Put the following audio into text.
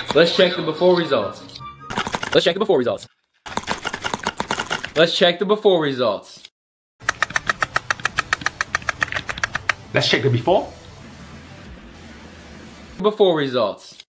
Let's check the before results. Let's check the before results. Let's check the before results. Let's check the before. Before results.